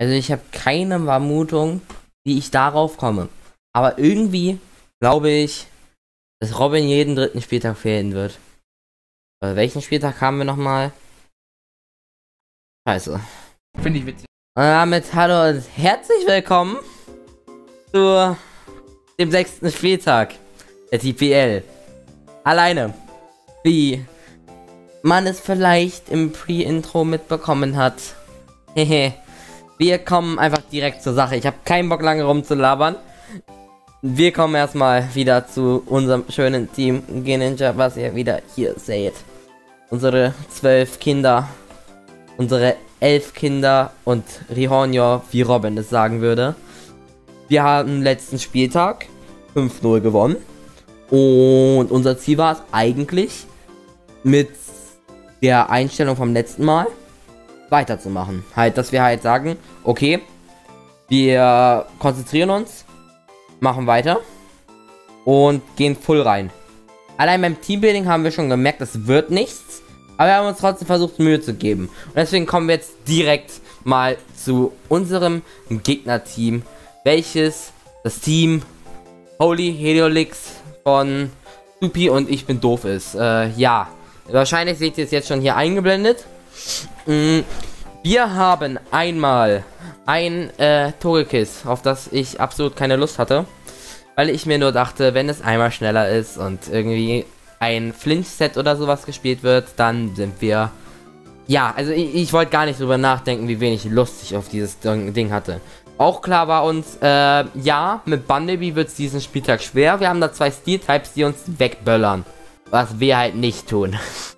Also ich habe keine Vermutung, wie ich darauf komme. Aber irgendwie glaube ich, dass Robin jeden dritten Spieltag fehlen wird. Welchen Spieltag haben wir nochmal? Scheiße. Finde ich witzig. Und damit hallo und herzlich willkommen zu dem 6. Spieltag der TPL. Alleine. Wie man es vielleicht im Pre-Intro mitbekommen hat. Hehe. Wir kommen einfach direkt zur Sache. Ich habe keinen Bock lange rumzulabern. Wir kommen erstmal wieder zu unserem schönen Team G-Ninja, was ihr wieder hier seht. Unsere 12 Kinder. Unsere 11 Kinder und Rihonjo, wie Robin es sagen würde. Wir haben letzten Spieltag 5-0 gewonnen. Und unser Ziel war es eigentlich, mit der Einstellung vom letzten Mal weiterzumachen. Halt, dass wir halt sagen, okay, wir konzentrieren uns, machen weiter und gehen full rein. Allein beim Teambuilding haben wir schon gemerkt, das wird nichts, aber wir haben uns trotzdem versucht, Mühe zu geben. Und deswegen kommen wir jetzt direkt mal zu unserem Gegnerteam, welches das Team Holy Heliolix von Supi und Ich bin doof ist. Ja, wahrscheinlich seht ihr es jetzt schon hier eingeblendet. Wir haben einmal ein Togekiss, auf das ich absolut keine Lust hatte, weil ich mir nur dachte, wenn es einmal schneller ist und irgendwie ein Flinch-Set oder sowas gespielt wird, dann sind wir... Ja, also ich wollte gar nicht drüber nachdenken, wie wenig Lust ich auf dieses Ding hatte. Auch klar war uns, ja, mit Bumblebee wird es diesen Spieltag schwer. Wir haben da 2 Steel-Types, die uns wegböllern. Was wir halt nicht tun.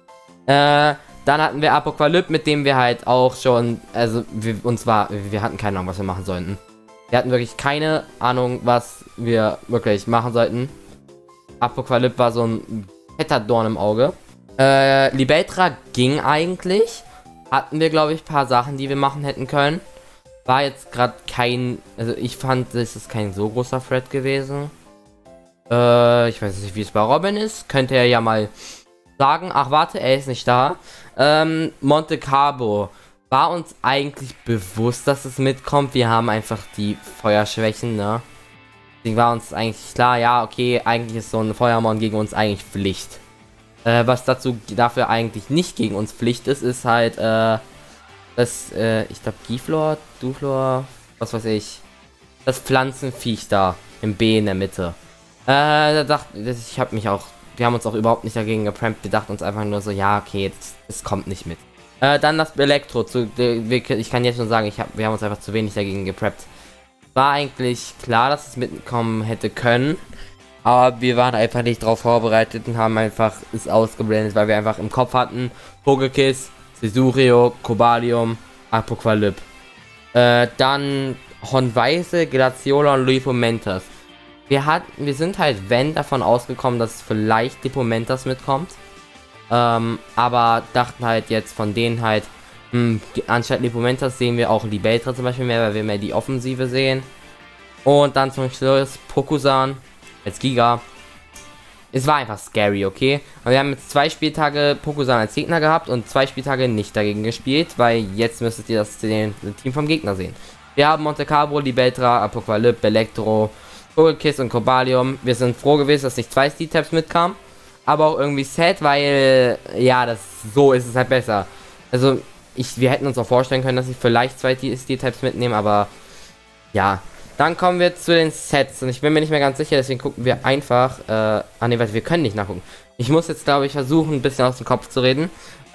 Dann hatten wir Apokalypse, mit dem wir halt auch schon, also wir hatten keine Ahnung, was wir machen sollten. Wir hatten wirklich keine Ahnung, was wir wirklich machen sollten. Apokalypse war so ein fetter Dorn im Auge. Libeltra ging eigentlich. Hatten wir, glaube ich, ein paar Sachen, die wir machen hätten können. War jetzt gerade kein, also ich fand, es ist kein so großer Threat gewesen. Ich weiß nicht, wie es bei Robin ist. Könnte er ja mal sagen. Ach, warte, er ist nicht da. Monte Carlo. War uns eigentlich bewusst, dass es mitkommt. Wir haben einfach die Feuerschwächen, ne? Deswegen war uns eigentlich klar, ja, okay, eigentlich ist so ein Feuermon gegen uns eigentlich Pflicht. Was dafür eigentlich nicht gegen uns Pflicht ist, ist halt, ich glaube, Giflor, Duflor, was weiß ich. Das Pflanzenviech da, im B in der Mitte. Wir haben uns auch überhaupt nicht dagegen geprampt. Wir dachten uns einfach nur so, ja, okay, es kommt nicht mit. Dann das Elektro. Ich kann jetzt schon sagen, wir haben uns einfach zu wenig dagegen gepreppt. War eigentlich klar, dass es mitkommen hätte können. Aber wir waren einfach nicht darauf vorbereitet und haben einfach es ausgeblendet, weil wir einfach im Kopf hatten, Pokekiss, Cesurio, Cobalium, Apokalypse. Dann Honweise, Glaciola und Lipomentas. Wir sind halt, wenn, davon ausgekommen, dass vielleicht Lipomentas mitkommt. Aber dachten halt jetzt von denen halt, anstatt Lipomentas sehen wir auch Libeltra zum Beispiel mehr, weil wir mehr die Offensive sehen. Und dann zum Schluss Pokusan als Giga. Es war einfach scary, okay? Und wir haben jetzt 2 Spieltage Pokusan als Gegner gehabt und 2 Spieltage nicht dagegen gespielt, weil jetzt müsstet ihr das Team vom Gegner sehen. Wir haben Monte Carlo, Libeltra, Apokalypse, Elektro, Togekiss und Cobalium. Wir sind froh gewesen, dass nicht 2 Steel-Types mitkamen. Aber auch irgendwie sad, weil, ja, so ist es halt besser. Also, wir hätten uns auch vorstellen können, dass sie vielleicht 2 Steel-Types mitnehmen, aber, ja. Dann kommen wir zu den Sets und ich bin mir nicht mehr ganz sicher, deswegen gucken wir einfach, nee, warte, wir können nicht nachgucken. Ich muss jetzt, glaube ich, versuchen, ein bisschen aus dem Kopf zu reden.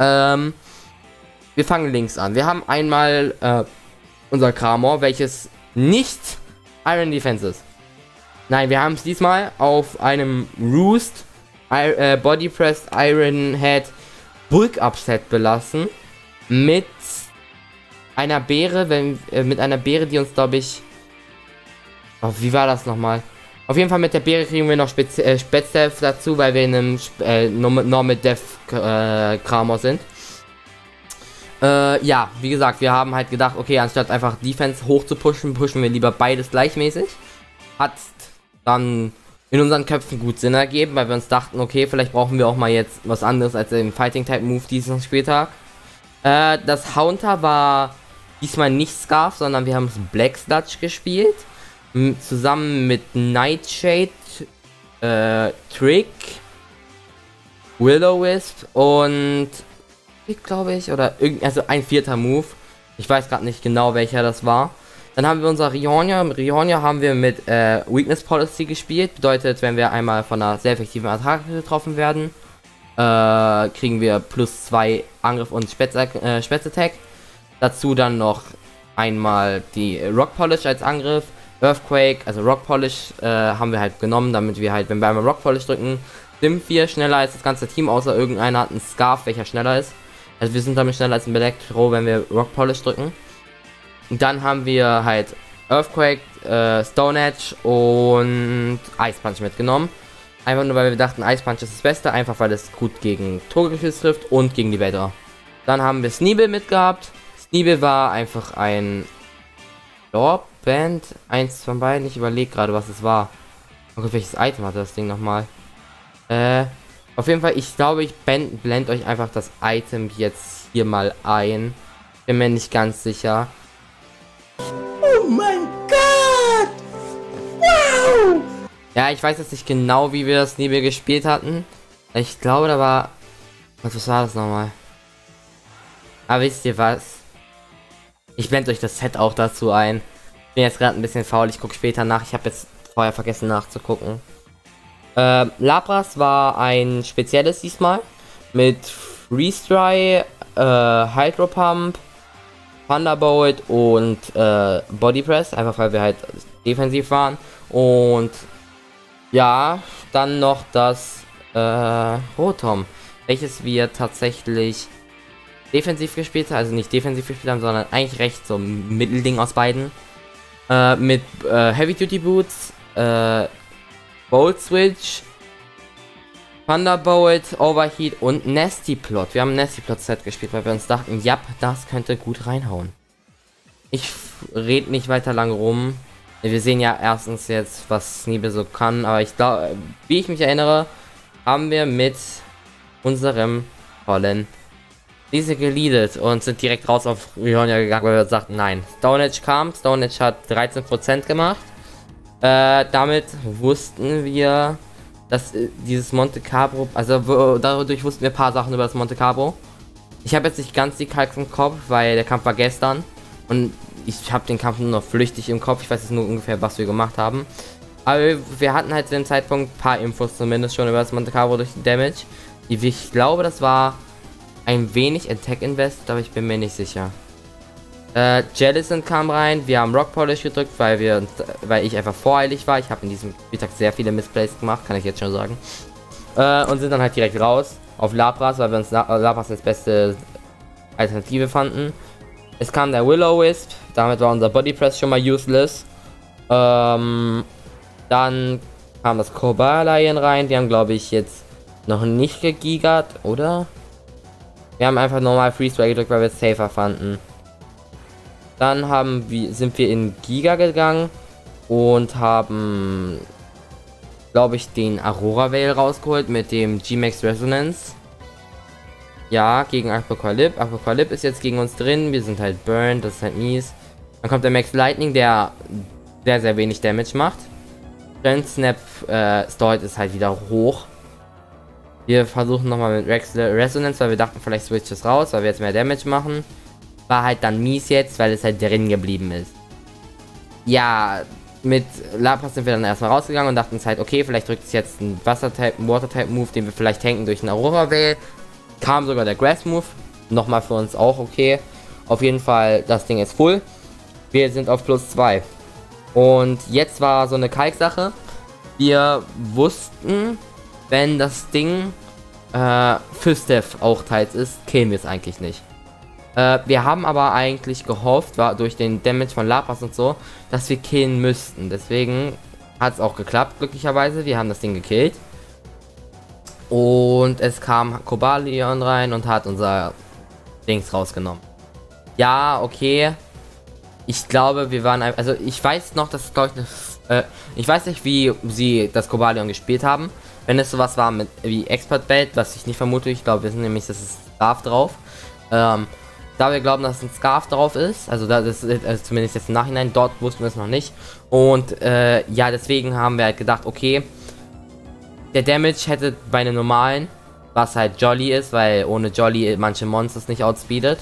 Wir fangen links an. Wir haben einmal, unser Kramor, welches nicht Iron Defense ist. Nein, wir haben es diesmal auf einem Roost Body Pressed Iron Head Bulk Up Set belassen. Mit einer Beere, die uns, glaube ich... Oh, wie war das nochmal? Auf jeden Fall mit der Beere kriegen wir noch Spätdef dazu, weil wir in einem Normal Death Kramor sind. Ja, wie gesagt, wir haben halt gedacht, okay, anstatt einfach Defense hoch zu pushen, pushen wir lieber beides gleichmäßig. Hat dann in unseren Köpfen gut Sinn ergeben, weil wir uns dachten, okay, vielleicht brauchen wir auch mal jetzt was anderes als den Fighting Type Move diesen Spieltag. Das Haunter war Diesmal nicht Scarf, sondern wir haben Black Sludge gespielt. Zusammen mit Nightshade, Trick, Will-O-Wisp und ich glaube ich, oder also ein vierter Move. Ich weiß gerade nicht genau, welcher das war. Dann haben wir unser Rionia. Rionia haben wir mit Weakness Policy gespielt. Bedeutet, wenn wir einmal von einer sehr effektiven Attacke getroffen werden, kriegen wir +2 Angriff und Spätz-Attack. Dazu dann noch einmal die Rock Polish als Angriff. Earthquake, also Rock Polish haben wir halt genommen, damit wir halt, wenn wir einmal Rock Polish drücken, sind wir schneller als das ganze Team, außer irgendeiner hat einen Scarf, welcher schneller ist. Also wir sind damit schneller als ein Elektro, wenn wir Rock Polish drücken. Und dann haben wir halt Earthquake, Stone Edge und Ice Punch mitgenommen. Einfach nur, weil wir dachten, Ice Punch ist das Beste, einfach weil es gut gegen Togekiss trifft und gegen die Wetter. Dann haben wir Sneebel mitgehabt. Sneebel war einfach ein Band, eins von beiden. Ich überlege gerade, was es war. Okay, welches Item hatte das Ding nochmal? Auf jeden Fall, ich glaube, ich blende euch einfach das Item jetzt hier mal ein. Bin mir nicht ganz sicher. Oh mein Gott! Wow! Ja, ich weiß jetzt nicht genau, wie wir das Sneebel gespielt hatten. Ich glaube, da war... Was war das nochmal? Aber wisst ihr was? Ich blende euch das Set auch dazu ein. Ich bin jetzt gerade ein bisschen faul, ich gucke später nach. Ich habe jetzt vorher vergessen nachzugucken. Lapras war ein spezielles diesmal. Mit Freeze-Dry, Hydro Pump, Thunderbolt und Body Press. Einfach weil wir halt defensiv waren. Und ja, dann noch das Rotom. Welches wir tatsächlich defensiv gespielt haben, also nicht defensiv gespielt haben, sondern eigentlich recht so ein Mittelding aus beiden. Mit Heavy Duty Boots, Bolt Switch, Thunderbolt, Overheat und Nasty Plot. Wir haben ein Nasty Plot Set gespielt, weil wir uns dachten, ja, das könnte gut reinhauen. Ich rede nicht weiter lang rum. Wir sehen ja erstens jetzt, was Sneebel so kann, aber ich glaube, wie ich mich erinnere, haben wir mit unserem tollen diese geleadet und sind direkt raus auf Rionia gegangen, weil wir sagten, nein. Stone Edge kam, Stone Edge hat 13% gemacht. Damit wussten wir, dass dieses Monte Cabro, also dadurch wussten wir ein paar Sachen über das Monte Cabro. Ich habe jetzt nicht ganz die Kalks im Kopf, weil der Kampf war gestern und ich habe den Kampf nur noch flüchtig im Kopf. Ich weiß jetzt nur ungefähr, was wir gemacht haben. Aber wir hatten halt zu dem Zeitpunkt ein paar Infos zumindest schon über das Monte Cabro durch den Damage. Ich glaube, das war ein wenig Attack Invest, aber ich bin mir nicht sicher. Jellicent kam rein, wir haben Rock Polish gedrückt, weil ich einfach voreilig war. Ich habe in diesem Spieltag sehr viele Missplays gemacht, kann ich jetzt schon sagen. Und sind dann halt direkt raus auf Lapras, weil wir uns Lapras als beste Alternative fanden. Es kam der Will-O-Wisp, damit war unser Body Press schon mal useless. Dann kam das Cobalion rein, die haben glaube ich jetzt noch nicht gegigert, oder? Wir haben einfach normal Freeze-Dry gedrückt, weil wir es safer fanden. Dann sind wir in Giga gegangen und haben, glaube ich, den Aurora Veil rausgeholt mit dem G-Max Resonance. Ja, gegen Apocalypse. Apocalypse ist jetzt gegen uns drin. Wir sind halt burned, das ist halt mies. Dann kommt der Max Lightning, der sehr, sehr wenig Damage macht. Dann Snap Stored ist halt wieder hoch. Wir versuchen nochmal mit Rex Resonance, weil wir dachten, vielleicht switcht es raus, weil wir jetzt mehr Damage machen. War halt dann mies jetzt, weil es halt drin geblieben ist. Ja, mit Lapras sind wir dann erstmal rausgegangen und dachten uns halt, okay, vielleicht drückt es jetzt ein Water-Type-Move, den wir vielleicht tanken durch einen Aurora Veil. Kam sogar der Grass-Move. Nochmal für uns auch okay. Auf jeden Fall, das Ding ist full. Wir sind auf +2. Und jetzt war so eine Kalk-Sache. Wir wussten, wenn das Ding für Steph auch teils ist, killen wir es eigentlich nicht. Wir haben aber eigentlich gehofft, durch den Damage von Lapras und so, dass wir killen müssten. Deswegen hat es auch geklappt, glücklicherweise. Wir haben das Ding gekillt. Und es kam Cobalion rein und hat unser Dings rausgenommen. Ja, okay. Ich glaube, wir waren... Also ich weiß noch, dass ich weiß nicht, wie sie das Cobalion gespielt haben. Wenn es sowas war wie Expert Belt, was ich nicht vermute. Ich glaube, wir sind nämlich, das ist Scarf drauf. Da wir glauben, dass ein Scarf drauf ist, also das ist also zumindest jetzt im Nachhinein, dort wussten wir es noch nicht. Und ja, deswegen haben wir halt gedacht, okay, der Damage hätte bei einem normalen, was halt Jolly ist, weil ohne Jolly manche Monsters nicht outspeedet,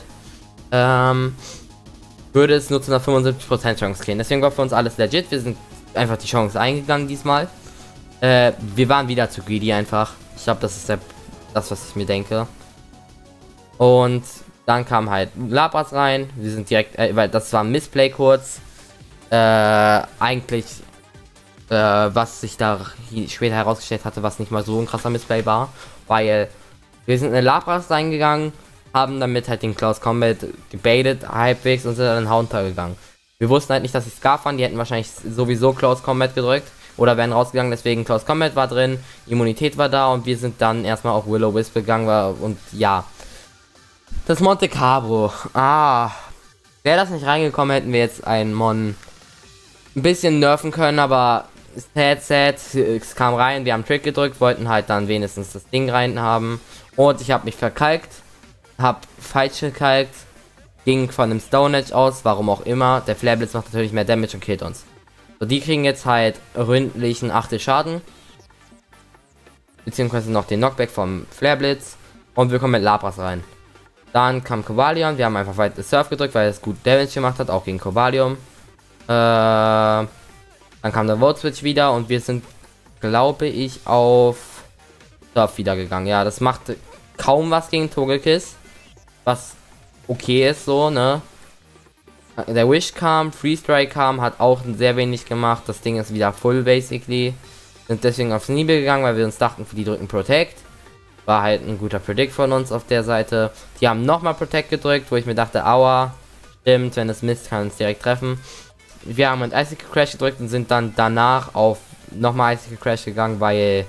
würde es nur zu einer 75% Chance gehen. Deswegen war für uns alles legit, wir sind einfach die Chance eingegangen diesmal. Wir waren wieder zu greedy einfach. Ich glaube, das ist das, was ich mir denke. Und dann kam halt Lapras rein. Wir sind direkt, weil das war ein Missplay kurz. Eigentlich, was sich da später herausgestellt hatte, was nicht mal so ein krasser Missplay war. Weil wir sind in Lapras reingegangen, haben damit halt den Close Combat gebaitet halbwegs und sind dann in Haunter gegangen. Wir wussten halt nicht, dass sie Scarf waren. Die hätten wahrscheinlich sowieso Close Combat gedrückt. Oder wären rausgegangen, deswegen Close Combat war drin. Immunität war da und wir sind dann erstmal auf Will-O-Wisp gegangen. Und ja. Das Monte Carlo. Wäre das nicht reingekommen, hätten wir jetzt einen Mon ein bisschen nerven können, aber sad. Es kam rein, wir haben Trick gedrückt, wollten halt dann wenigstens das Ding rein haben. Und ich habe mich verkalkt. Hab falsch gekalkt. Ging von einem Stone Edge aus, warum auch immer. Der Flare Blitz macht natürlich mehr Damage und killt uns. So, die kriegen jetzt halt ründlichen 8 Schaden. Beziehungsweise noch den Knockback vom Flare Blitz. Und wir kommen mit Lapras rein. Dann kam Cobalion. Wir haben einfach weiter Surf gedrückt, weil es gut Damage gemacht hat, auch gegen Cobalion. Dann kam der Volt Switch wieder und wir sind, glaube ich, auf Surf wieder gegangen. Ja, das machte kaum was gegen Togekiss. Was okay ist so, ne? Der Wish kam, Free Strike kam, hat auch sehr wenig gemacht. Das Ding ist wieder full basically. Sind deswegen aufs Nibel gegangen, weil wir uns dachten, für die drücken Protect. War halt ein guter Predict von uns auf der Seite. Die haben nochmal Protect gedrückt, wo ich mir dachte, aua, stimmt, wenn es misst, kann es direkt treffen. Wir haben mit Icicle Crash gedrückt und sind dann danach auf nochmal Icicle Crash gegangen, weil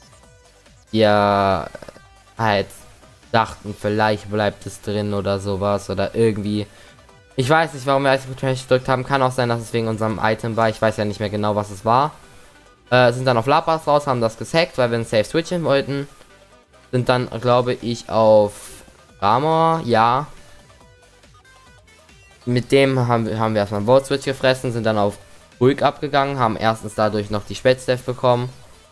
wir halt dachten, vielleicht bleibt es drin oder sowas oder irgendwie. Ich weiß nicht, warum wir Icicle Crash gedrückt haben. Kann auch sein, dass es wegen unserem Item war. Ich weiß ja nicht mehr genau, was es war. Sind dann auf Lapras raus, haben das gesackt, weil wir einen Safe switchen wollten. Sind dann, glaube ich, auf Ramor, ja. Mit dem haben wir erstmal einen Volt Switch gefressen, sind dann auf ruhig abgegangen, haben erstens dadurch noch die Spätsteph bekommen.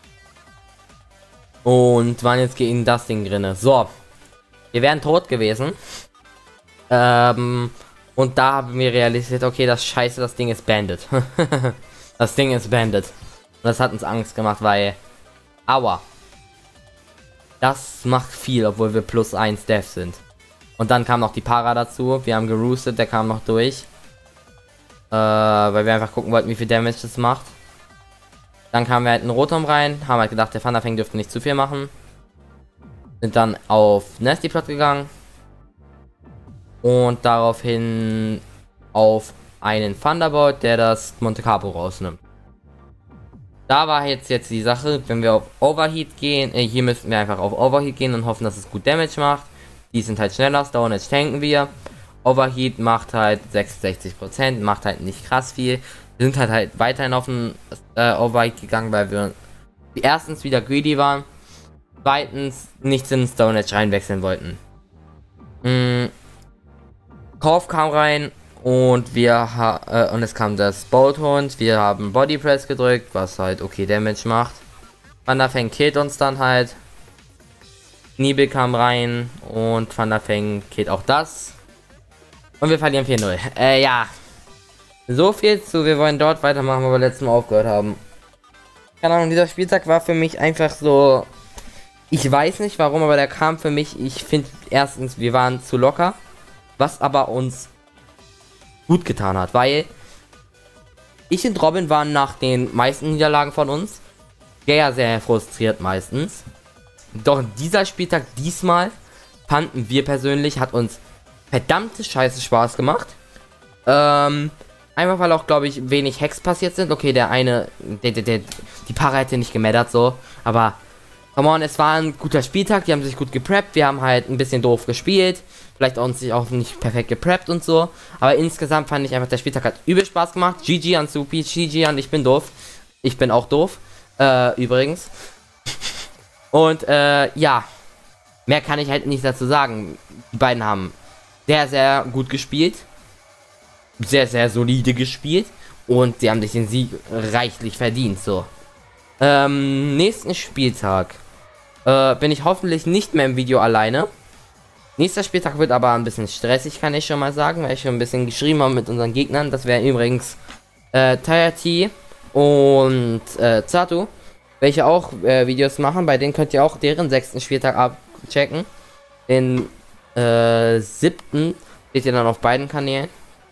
Und waren jetzt gegen das Ding drinne. So. Wir wären tot gewesen. Und da haben wir realisiert, okay, das Scheiße, das Ding ist banded. Das Ding ist banded. Und das hat uns Angst gemacht, weil... Aua. Das macht viel, obwohl wir +1 Death sind. Und dann kam noch die Para dazu. Wir haben geroostet, der kam noch durch. Weil wir einfach gucken wollten, wie viel Damage das macht. Dann kamen wir halt in Rotom rein. Haben halt gedacht, der Thunderfang dürfte nicht zu viel machen. Sind dann auf Nasty Plot gegangen. Und daraufhin auf einen Thunderbolt, der das Monte Carlo rausnimmt. Da war jetzt die Sache, wenn wir auf Overheat gehen, hier müssten wir einfach auf Overheat gehen und hoffen, dass es gut Damage macht. Die sind halt schneller, Stone Edge tanken wir. Overheat macht halt 66%, macht halt nicht krass viel. Wir sind halt weiterhin auf den Overheat gegangen, weil wir erstens wieder greedy waren. Zweitens nicht in Stone Edge reinwechseln wollten. Korf kam rein. Und und es kam das Bolthund. Wir haben Body Press gedrückt, was halt okay Damage macht. Thunderfang killt uns dann halt. Nibel kam rein und Thunderfang killt auch das. Und wir verlieren 4-0. Ja. So viel zu, wir wollen dort weitermachen, wo wir letztes Mal aufgehört haben. Keine Ahnung, dieser Spieltag war für mich einfach so... Ich weiß nicht warum, aber der kam für mich, ich finde erstens, wir waren zu locker. Was aber uns gut getan hat, weil ich und Robin waren nach den meisten Niederlagen von uns sehr frustriert meistens. Doch dieser Spieltag diesmal fanden wir persönlich, hat uns verdammte Scheiße Spaß gemacht. Einfach weil auch, glaube ich, wenig Hacks passiert sind. Okay, der eine, die Para hätte nicht gemattert so, aber come on, es war ein guter Spieltag, die haben sich gut gepreppt, wir haben halt ein bisschen doof gespielt. Vielleicht uns auch nicht perfekt gepreppt und so. Aber insgesamt fand ich einfach, der Spieltag hat übel Spaß gemacht. GG an Supi, GG an Ich bin doof. Ich bin auch doof. Übrigens. Und ja. Mehr kann ich halt nicht dazu sagen. Die beiden haben sehr, sehr gut gespielt. Sehr, sehr solide gespielt. Und die haben sich den Sieg reichlich verdient, so. Nächsten Spieltag bin ich hoffentlich nicht mehr im Video alleine. Nächster Spieltag wird aber ein bisschen stressig, kann ich schon mal sagen, weil ich schon ein bisschen geschrieben habe mit unseren Gegnern. Das wären übrigens Tayati und Zatu, welche auch Videos machen. Bei denen könnt ihr auch deren 6. Spieltag abchecken. Den 7. seht ihr dann auf beiden Kanälen.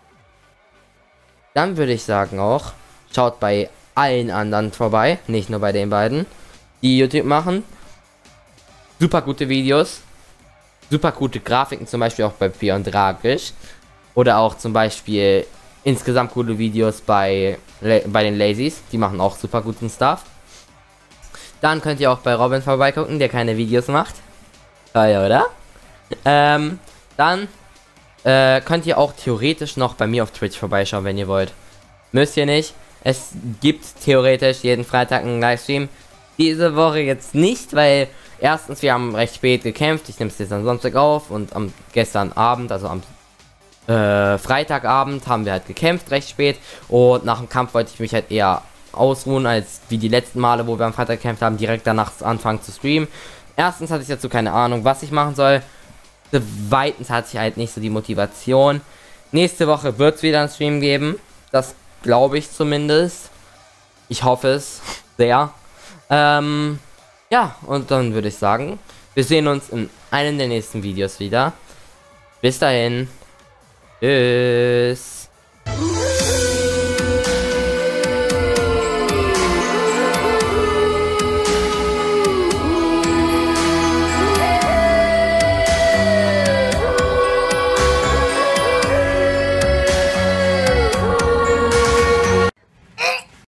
Dann würde ich sagen auch, schaut bei allen anderen vorbei, nicht nur bei den beiden, die YouTube machen. Super gute Videos, super gute Grafiken, zum Beispiel auch bei Beyond Dragisch. Oder auch zum Beispiel insgesamt gute Videos bei den Lazies, die machen auch super guten Stuff. Dann könnt ihr auch bei Robin vorbeigucken, der keine Videos macht. Ja, oder? Dann könnt ihr auch theoretisch noch bei mir auf Twitch vorbeischauen, wenn ihr wollt. Müsst ihr nicht. Es gibt theoretisch jeden Freitag einen Livestream. Diese Woche jetzt nicht, weil erstens wir haben recht spät gekämpft. Ich nehme es jetzt am Sonntag auf und am gestern Abend, also am Freitagabend haben wir halt gekämpft, recht spät. Und nach dem Kampf wollte ich mich halt eher ausruhen, als wie die letzten Male, wo wir am Freitag gekämpft haben, direkt danach anfangen zu streamen. Erstens hatte ich dazu keine Ahnung, was ich machen soll. Zweitens hatte ich halt nicht so die Motivation. Nächste Woche wird es wieder einen Stream geben. Das glaube ich zumindest. Ich hoffe es sehr. Ja, und dann würde ich sagen, wir sehen uns in einem der nächsten Videos wieder. Bis dahin. Tschüss.